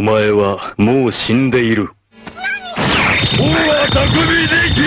お前はもう死んでいる。王は匠で